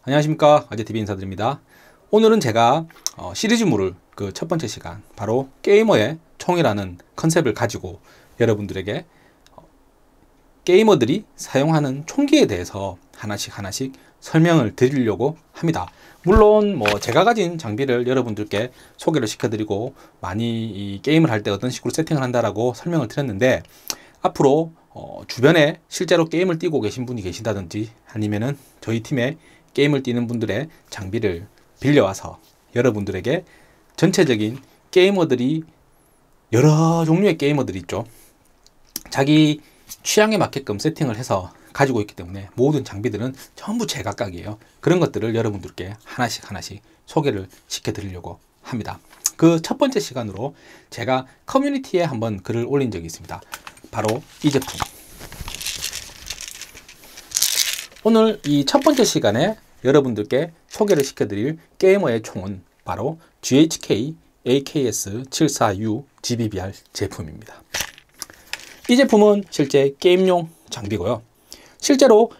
안녕하십니까, 아재TV 인사드립니다. 오늘은 제가 시리즈물을 그 첫 번째 시간, 바로 게이머의 총이라는 컨셉을 가지고 여러분들에게 게이머들이 사용하는 총기에 대해서 하나씩 설명을 드리려고 합니다. 물론 제가 가진 장비를 여러분들께 소개를 시켜드리고 많이 이 게임을 할 때 어떤 식으로 세팅을 한다라고 설명을 드렸는데, 앞으로 주변에 실제로 게임을 뛰고 계신 분이 계신다든지 아니면은 저희 팀에 게임을 뛰는 분들의 장비를 빌려와서 여러분들에게 전체적인 게이머들이, 여러 종류의 게이머들이 있죠, 자기 취향에 맞게끔 세팅을 해서 가지고 있기 때문에 모든 장비들은 전부 제각각이에요. 그런 것들을 여러분들께 하나씩 소개를 시켜드리려고 합니다. 그 첫 번째 시간으로 제가 커뮤니티에 한번 글을 올린 적이 있습니다. 바로 이 제품. 오늘 이 첫 번째 시간에 여러분들께 소개를 시켜드릴 게이머의 총은 바로 GHK AKS74U GBBR 제품입니다. 이 제품은 실제 게임용 장비고요. 실제로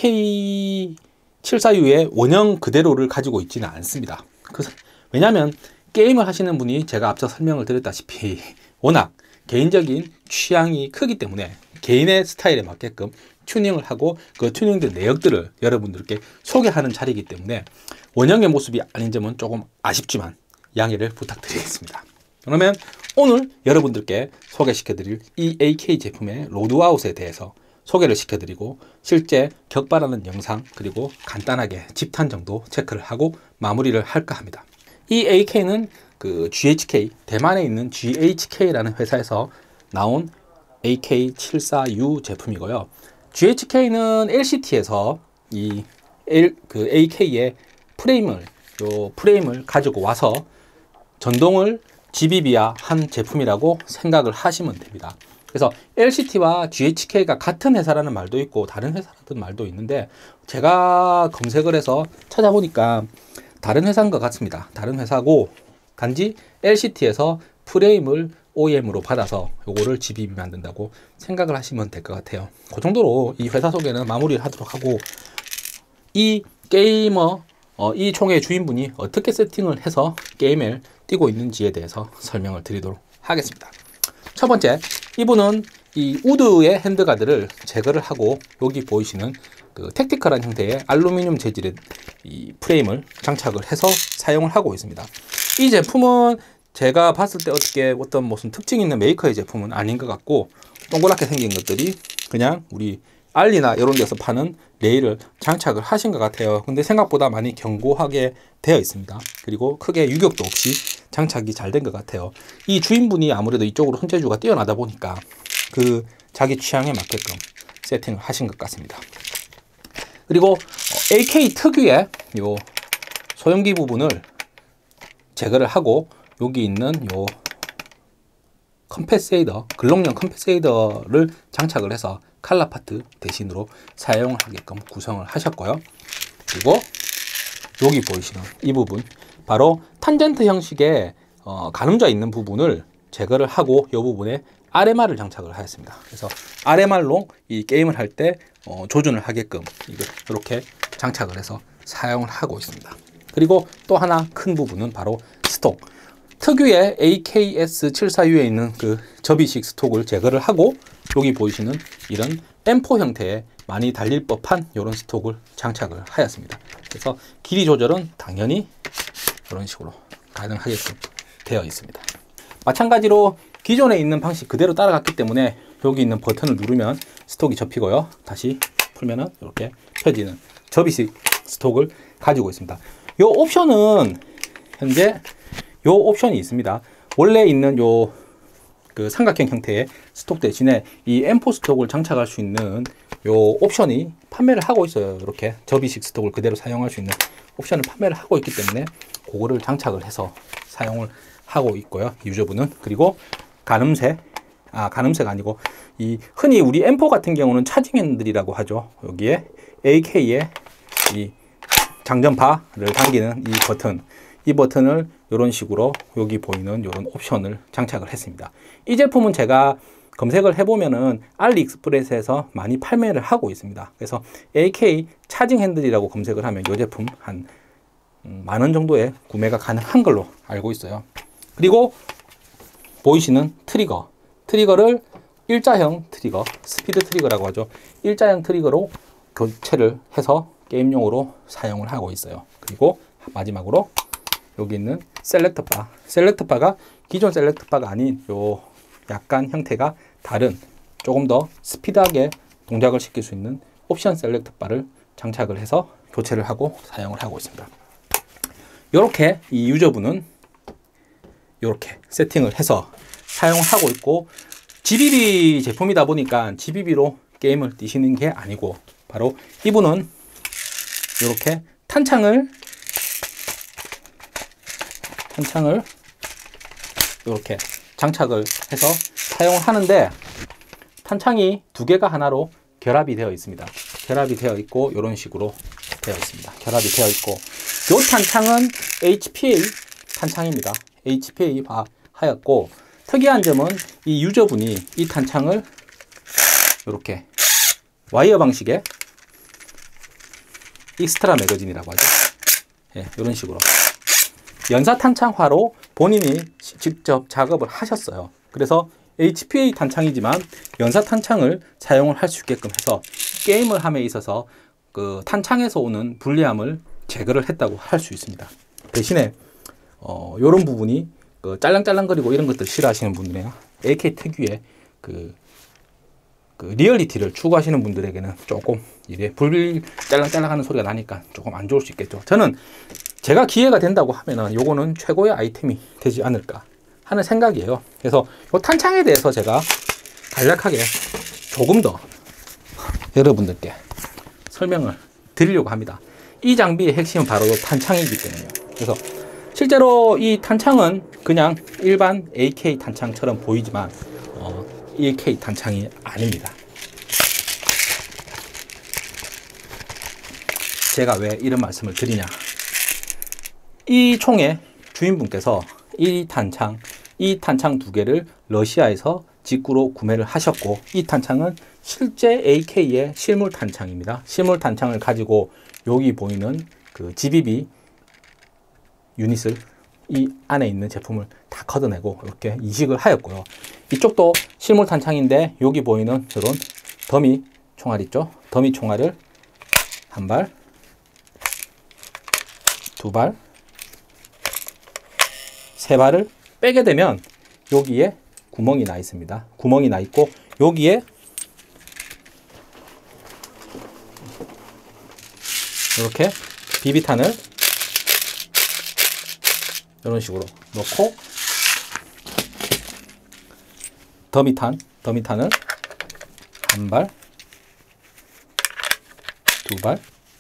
AK74U의 원형 그대로를 가지고 있지는 않습니다. 왜냐하면 게임을 하시는 분이 제가 앞서 설명을 드렸다시피 워낙 개인적인 취향이 크기 때문에 개인의 스타일에 맞게끔 튜닝을 하고 그 튜닝된 내역들을 여러분들께 소개하는 자리이기 때문에 원형의 모습이 아닌 점은 조금 아쉽지만 양해를 부탁드리겠습니다. 그러면 오늘 여러분들께 소개시켜드릴 이 AK 제품의 로드아웃에 대해서 소개를 시켜드리고, 실제 격발하는 영상, 그리고 간단하게 집탄 정도 체크를 하고 마무리를 할까 합니다. 이 AK는 그 GHK, 대만에 있는 GHK라는 회사에서 나온 AK74U 제품이고요. GHK는 LCT에서 그 AK의 프레임을 가지고 와서 전동을 GBB화한 제품이라고 생각을 하시면 됩니다. 그래서 LCT와 GHK가 같은 회사라는 말도 있고 다른 회사라는 말도 있는데, 제가 검색을 해서 찾아보니까 다른 회사인 것 같습니다. 다른 회사고, 단지 LCT에서 프레임을 OEM으로 받아서 요거를 GBB 만든다고 생각을 하시면 될 것 같아요. 그 정도로 이 회사 소개는 마무리를 하도록 하고, 이 게이머, 이 총의 주인분이 어떻게 세팅을 해서 게임을 뛰고 있는지에 대해서 설명을 드리도록 하겠습니다. 첫 번째, 이분은 이 우드의 핸드가드를 제거를 하고 여기 보이시는 그 택티컬한 형태의 알루미늄 재질의 이 프레임을 장착을 해서 사용을 하고 있습니다. 이 제품은 제가 봤을 때 어떤 무슨 특징 있는 메이커의 제품은 아닌 것 같고, 동그랗게 생긴 것들이 그냥 우리 알리나 이런 데서 파는 레일을 장착을 하신 것 같아요. 근데 생각보다 많이 견고하게 되어 있습니다. 그리고 크게 유격도 없이 장착이 잘 된 것 같아요. 이 주인분이 아무래도 이쪽으로 손재주가 뛰어나다 보니까 그 자기 취향에 맞게끔 세팅을 하신 것 같습니다. 그리고 AK 특유의 요 소형기 부분을 제거를 하고 여기 있는 요 컴패세이더, 글록용 컴패세이더를 장착을 해서 칼라 파트 대신으로 사용을 하게끔 구성을 하셨고요. 그리고 여기 보이시는 이 부분, 바로 탄젠트 형식의 가늠자 있는 부분을 제거를 하고 이 부분에 RMR을 장착을 하였습니다. 그래서 RMR로 이 게임을 할 때 조준을 하게끔 이렇게 장착을 해서 사용을 하고 있습니다. 그리고 또 하나 큰 부분은 바로 스톡, 특유의 AKS74U에 있는 그 접이식 스톡을 제거를 하고 여기 보이시는 이런 M4 형태의 많이 달릴 법한 이런 스톡을 장착을 하였습니다. 그래서 길이 조절은 당연히 이런 식으로 가능하게끔 되어 있습니다. 마찬가지로 기존에 있는 방식 그대로 따라갔기 때문에 여기 있는 버튼을 누르면 스톡이 접히고요. 다시 풀면은 이렇게 펴지는 접이식 스톡을 가지고 있습니다. 이 옵션은 현재 요 옵션이 있습니다. 원래 있는 요 그 삼각형 형태의 스톡 대신에 이 M4 스톡을 장착할 수 있는 요 옵션이 판매를 하고 있어요. 이렇게 접이식 스톡을 그대로 사용할 수 있는 옵션을 판매를 하고 있기 때문에 그거를 장착을 해서 사용을 하고 있고요, 유저분은. 그리고 가늠쇠가 아니고 이 흔히 우리 M4 같은 경우는 차징 핸들이라고 하죠. 여기에 AK의 이 장전바를 당기는 이 버튼을 이런 식으로 여기 보이는 이런 옵션을 장착을 했습니다. 이 제품은 제가 검색을 해보면은 알리익스프레스에서 많이 판매를 하고 있습니다. 그래서 AK 차징 핸들이라고 검색을 하면 이 제품 한 10,000원 정도에 구매가 가능한 걸로 알고 있어요. 그리고 보이시는 트리거를 일자형 트리거, 스피드 트리거라고 하죠. 일자형 트리거로 교체를 해서 게임용으로 사용을 하고 있어요. 그리고 마지막으로 여기 있는 셀렉트바가 기존 셀렉트바가 아닌 요 약간 형태가 다른 조금 더 스피드하게 동작을 시킬 수 있는 옵션 셀렉트바를 장착을 해서 교체를 하고 사용을 하고 있습니다. 이렇게 이 유저분은 이렇게 세팅을 해서 사용을 하고 있고, GBB 제품이다 보니까 GBB로 게임을 뛰시는 게 아니고 바로 이분은 이렇게 탄창을 이렇게 장착을 해서 사용을 하는데, 탄창이 두 개가 하나로 결합이 되어 있습니다. 결합이 되어 있고 이런 식으로 되어 있습니다. 결합이 되어 있고, 이 탄창은 HPA 탄창입니다. HPA 하였고, 특이한 점은 이 유저분이 이 탄창을 이렇게 와이어 방식의 익스트라 매거진이라고 하죠. 예, 이런 식으로 연사 탄창화로 본인이 직접 작업을 하셨어요. 그래서 HPA 탄창이지만 연사 탄창을 사용을 할 수 있게끔 해서 게임을 함에 있어서 그 탄창에서 오는 불리함을 제거를 했다고 할 수 있습니다. 대신에 이런 부분이 그 짤랑짤랑거리고 이런 것들 싫어하시는 분들이나 AK 특유의 그 리얼리티를 추구하시는 분들에게는 조금 이래 짤랑짤랑하는 소리가 나니까 조금 안 좋을 수 있겠죠. 저는 제가 기회가 된다고 하면은 요거는 최고의 아이템이 되지 않을까 하는 생각이에요. 그래서 이 탄창에 대해서 제가 간략하게 조금 더 여러분들께 설명을 드리려고 합니다. 이 장비의 핵심은 바로 이 탄창이기 때문에요. 그래서 실제로 이 탄창은 그냥 일반 AK 탄창처럼 보이지만 AK 탄창이 아닙니다. 제가 왜 이런 말씀을 드리냐, 이 총의 주인분께서 이 탄창 두 개를 러시아에서 직구로 구매를 하셨고, 이 탄창은 실제 AK의 실물 탄창입니다. 실물 탄창을 가지고 여기 보이는 그 GBB 유닛을 이 안에 있는 제품을 다 걷어내고 이렇게 이식을 하였고요. 이쪽도 실물 탄창인데 여기 보이는 이런 더미 총알 있죠? 더미 총알을 한 발, 두 발, 세 발을 빼게 되면 여기에 구멍이 나 있습니다. 구멍이 나 있고 여기에 이렇게 비비탄을 이런 식으로 넣고 더미탄을 한 발, 두 발,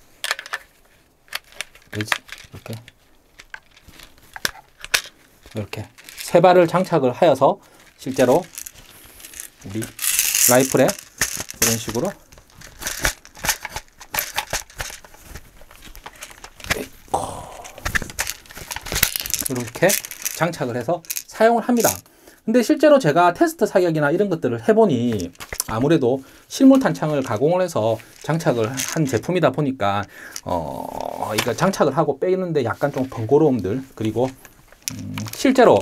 이렇게 세 발을 장착을 하여서 실제로 우리 라이플에 이런 식으로 이렇게 장착을 해서 사용을 합니다. 근데 실제로 제가 테스트 사격이나 이런 것들을 해보니 아무래도 실물 탄창을 가공을 해서 장착을 한 제품이다 보니까 이거 장착을 하고 빼는데 약간 좀 번거로움들, 그리고 실제로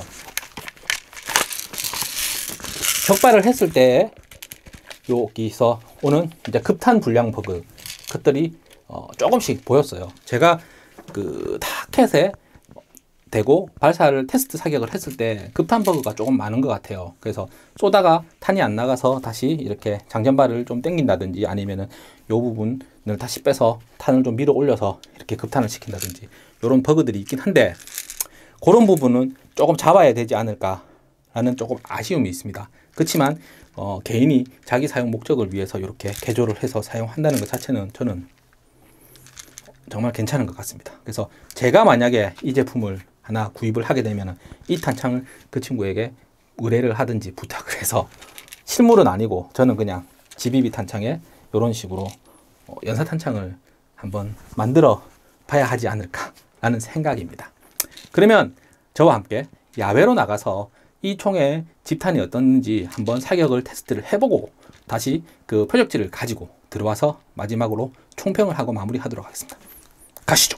적발을 했을 때 여기서 오는 이제 급탄 불량 버그 것들이 조금씩 보였어요. 제가 그 타켓에 대고 발사를 테스트 사격을 했을 때 급탄 버그가 조금 많은 것 같아요. 그래서 쏘다가 탄이 안 나가서 다시 이렇게 장전발을 좀 당긴다든지, 아니면은 요 부분을 다시 빼서 탄을 좀 밀어 올려서 이렇게 급탄을 시킨다든지 이런 버그들이 있긴 한데, 그런 부분은 조금 잡아야 되지 않을까라는 조금 아쉬움이 있습니다. 그렇지만 개인이 자기 사용 목적을 위해서 이렇게 개조를 해서 사용한다는 것 자체는 저는 정말 괜찮은 것 같습니다. 그래서 제가 만약에 이 제품을 하나 구입을 하게 되면 이 탄창을 그 친구에게 의뢰를 하든지 부탁을 해서, 실물은 아니고 저는 그냥 GBB 탄창에 이런 식으로 연사 탄창을 한번 만들어 봐야 하지 않을까 라는 생각입니다. 그러면 저와 함께 야외로 나가서 이 총의 집탄이 어떤지 한번 사격을 테스트를 해보고 다시 그 표적지를 가지고 들어와서 마지막으로 총평을 하고 마무리하도록 하겠습니다. 가시죠.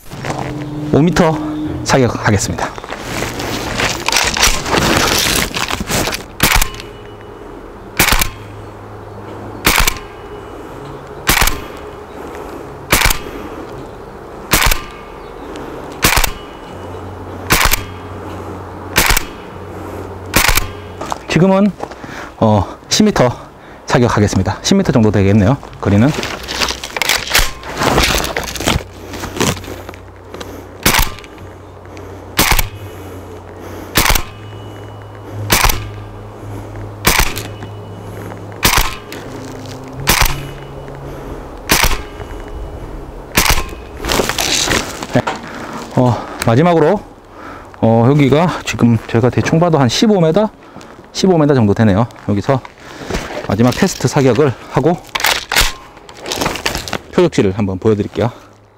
5m 사격하겠습니다. 지금은 10m 사격하겠습니다. 10m 정도 되겠네요. 거리는. 네. 마지막으로 여기가 지금 제가 대충 봐도 한 15m 정도 되네요. 여기서 마지막 테스트 사격을 하고 표적지를 한번 보여드릴게요.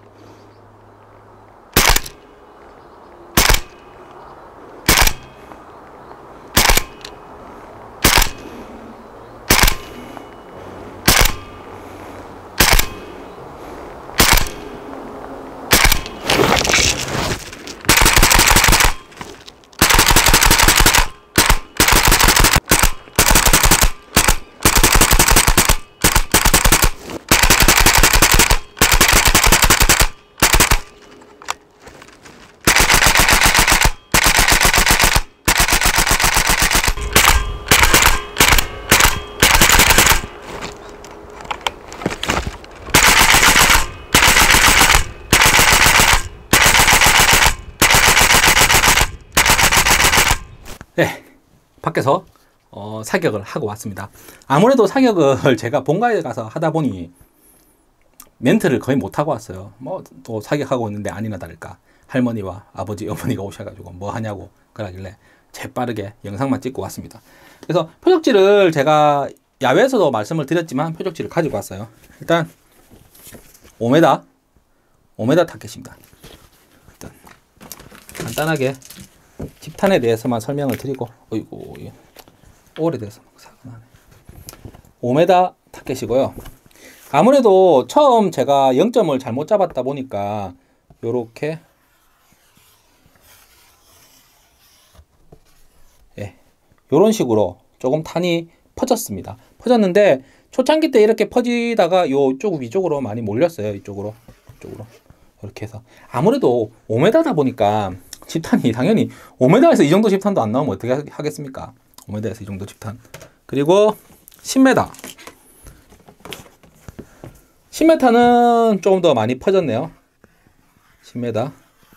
네, 밖에서 사격을 하고 왔습니다. 아무래도 사격을 제가 본가에 가서 하다 보니 멘트를 거의 못하고 왔어요. 뭐 또 사격하고 있는데 아니나 다를까 할머니와 아버지, 어머니가 오셔가지고 뭐 하냐고 그러길래 재빠르게 영상만 찍고 왔습니다. 그래서 표적지를 제가 야외에서도 말씀을 드렸지만 표적지를 가지고 왔어요. 일단 5m 타켓입니다. 일단 간단하게 집탄에 대해서만 설명을 드리고, 어이구, 오래돼서 사고 나네. 5m 타켓이고요. 아무래도 처음 제가 0점을 잘못 잡았다 보니까 요렇게 요런 식으로 조금 탄이 퍼졌습니다. 퍼졌는데 초창기 때 이렇게 퍼지다가 요쪽 위쪽으로 많이 몰렸어요. 이쪽으로 이렇게 해서 아무래도 5m다 보니까 집탄이 당연히 5m에서 이 정도 집탄도 안 나오면 어떻게 하겠습니까? 5m에서 이 정도 집탄. 그리고 10m. 10m는 조금 더 많이 퍼졌네요. 10m.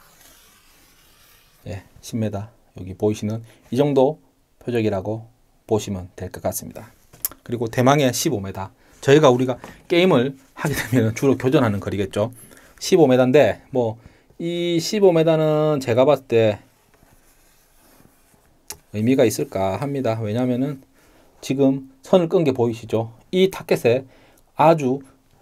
예, 10m. 여기 보이시는 이 정도 표적이라고 보시면 될 것 같습니다. 그리고 대망의 15m. 우리가 게임을 하게 되면 주로 교전하는 거리겠죠. 15m인데 뭐 이 15m는 제가 봤을 때 의미가 있을까 합니다. 왜냐면은 지금 선을 끈 게 보이시죠? 이 타켓에 아주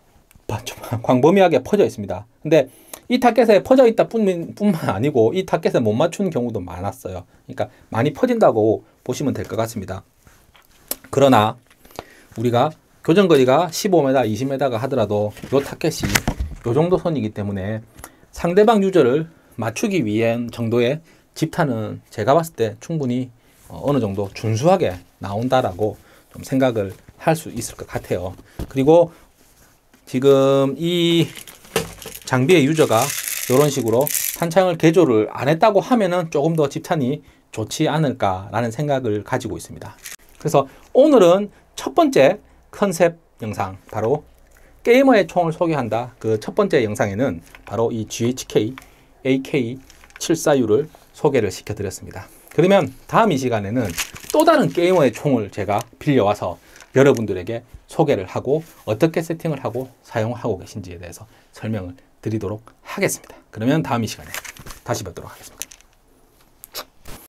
광범위하게 퍼져 있습니다. 근데 이 타켓에 퍼져 있다 뿐만 아니고 이 타켓에 못 맞추는 경우도 많았어요. 그러니까 많이 퍼진다고 보시면 될 것 같습니다. 그러나 우리가 교전거리가 15m, 20m가 하더라도 이 타켓이 이 정도 선이기 때문에 상대방 유저를 맞추기 위한 정도의 집탄은 제가 봤을 때 충분히 어느 정도 준수하게 나온다라고 좀 생각을 할 수 있을 것 같아요. 그리고 지금 이 장비의 유저가 이런 식으로 탄창을 개조를 안 했다고 하면은 조금 더 집탄이 좋지 않을까라는 생각을 가지고 있습니다. 그래서 오늘은 첫 번째 컨셉 영상, 바로 게이머의 총을 소개한다. 그 첫 번째 영상에는 바로 이 GHK AK-74U를 소개를 시켜드렸습니다. 그러면 다음 이 시간에는 또 다른 게이머의 총을 제가 빌려와서 여러분들에게 소개를 하고 어떻게 세팅을 하고 사용하고 계신지에 대해서 설명을 드리도록 하겠습니다. 그러면 다음 이 시간에 다시 뵙도록 하겠습니다.